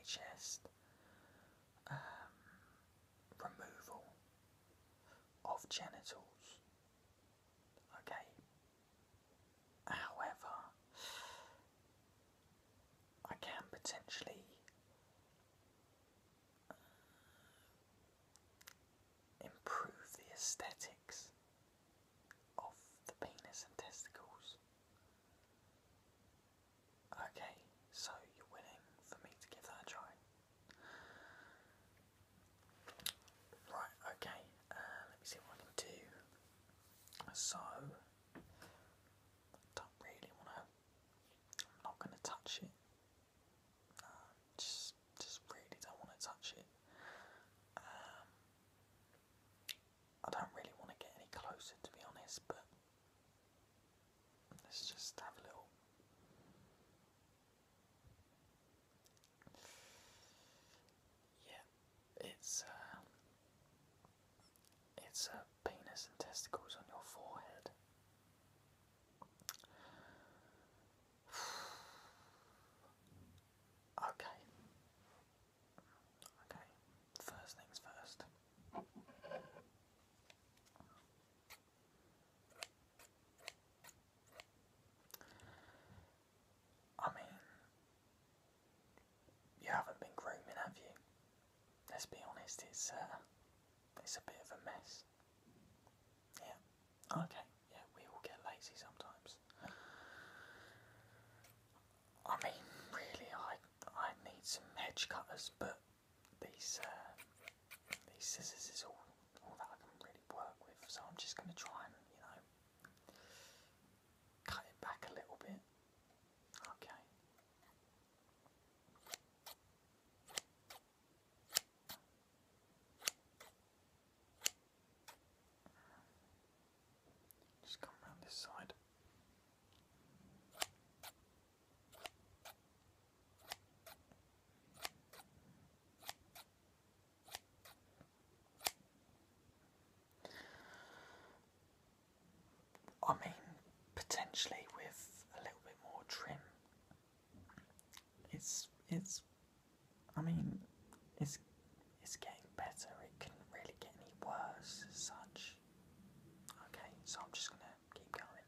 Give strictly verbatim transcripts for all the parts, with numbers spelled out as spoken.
suggest um, removal of genitals. Okay. However, I can potentially improve the aesthetics of the penis and testicles. Okay, so you're willing for me to give that a try? Right, okay, uh, let me see what I can do. So, don't really want to, I'm not going to touch it. No, just, just really don't want to touch it. Um, I don't really want to get any closer, to be honest, but let's just have a little. Yeah, it's uh, it's uh, penis and testicles on your forehead. Okay. Okay. First things first. I mean, you haven't been grooming, have you? Let's be honest, it's uh, it's a bit of a mess. Yeah. Okay. Yeah, we all get lazy sometimes. I mean, really, I I need some hedge cutters, but these uh, these scissors is all all that I can really work with. So I'm just going to try and, you know, cut it back a little bit. Okay. Just come around this side. I mean, potentially with a little bit more trim. It's it's. I mean, it's it's getting better. It couldn't really get any worse as such. Okay, so I'm just gonna keep going.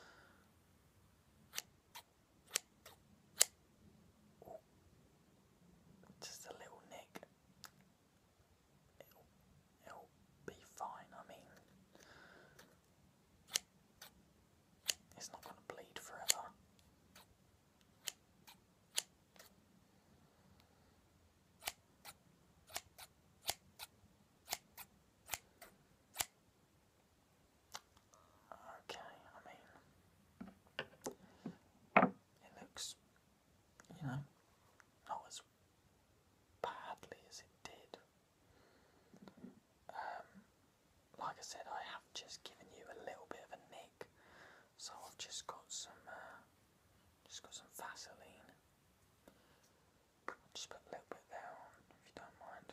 Ooh, just a little nick. It'll it'll be fine. I mean, it's not gonna bleed forever. Okay, I mean, it looks, you know, not as badly as it did. Um, like I said, I have just given you a little bit of a nick, so I've just got some, uh, just got some Vaseline. Just put a little bit there on, if you don't mind.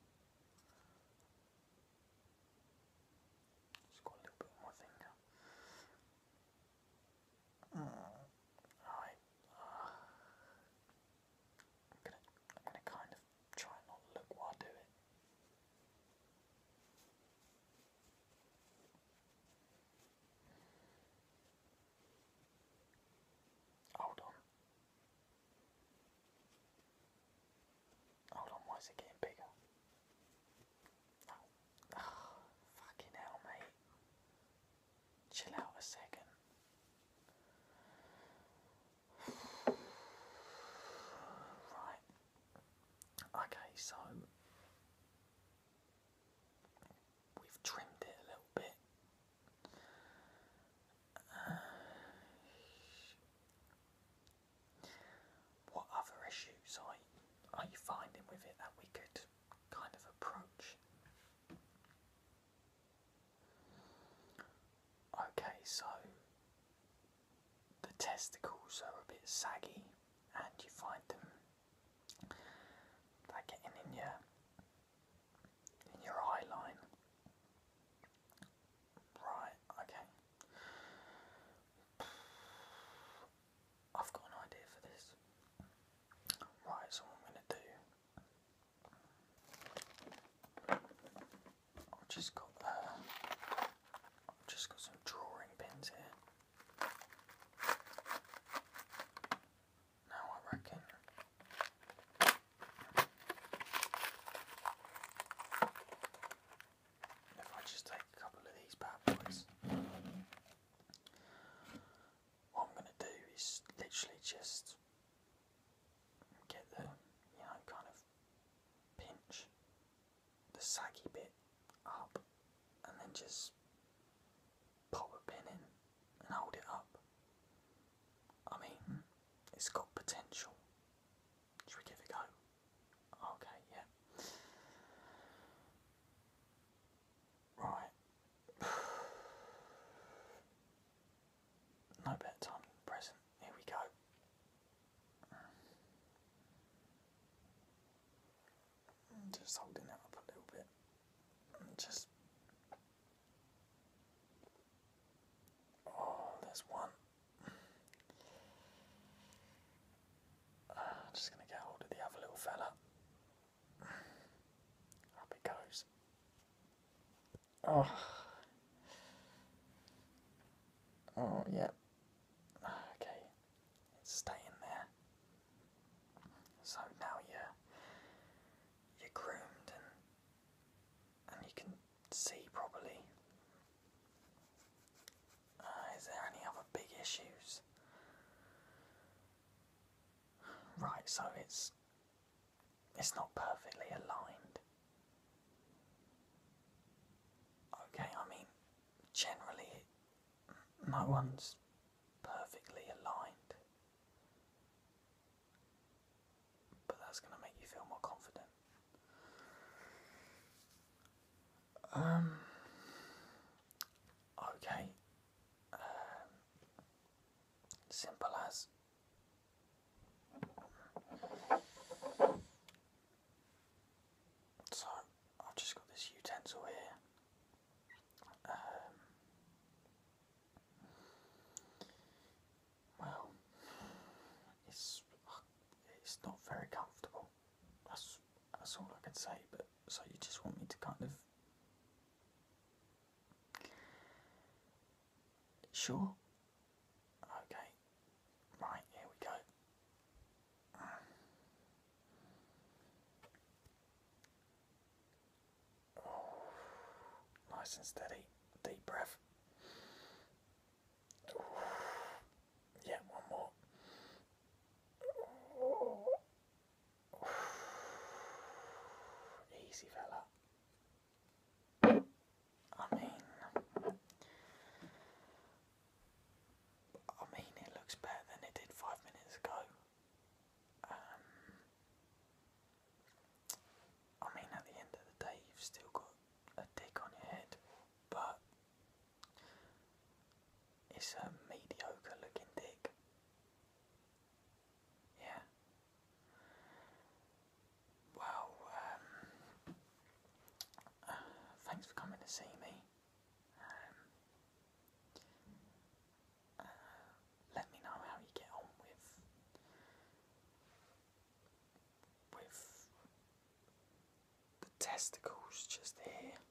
Just got a little bit on my finger. Mm. Right. Uh, I'm gonna, I'm gonna kind of try and not look while I do it. Hold on. Hold on, why is it getting bigger? Oh, oh, fucking hell, mate. Chill out a second. Right. Okay, so we've trimmed it a little bit. Uh, what other issues are you, are you finding with it that we could kind of approach? Okay, so the testicles are a bit saggy, and you find them they're getting in your in your eye line. Right, okay. I've got an idea for this. Right, so what I'm going to do and just pop a pin in and hold it up. I mean, it's got potential. Should we give it a go? Okay, yeah. Right. No better time than the present. Here we go. Just holding it up a little bit. And just. Oh, there's one. Uh, just gonna get hold of the other little fella. Up it goes. Oh. Oh, yeah. Okay. It's staying there. So now you're, you're groomed and, and you can see properly. Uh, is there any other big issues? Right, so it's it's not perfectly aligned. Okay, I mean, generally, no one's perfectly aligned. But that's going to make you feel more confident. Um, okay. Um, simple as. So, I've just got this utensil here. Um, well, it's it's not very comfortable. That's that's all I can say. But so you just want me to kind of. Sure. Okay. Right, here we go. Oh, nice and steady. Deep breath. Oh. Yeah, one more. Oh. Easy, fella. I mean, I mean, it looks better than it did five minutes ago. Um, I mean, at the end of the day, you've still got a dick on your head, but it's a mediocre looking dick. Yeah. Well, um, uh, thanks for coming to see me. Um, uh, let me know how you get on with with the testicles just here.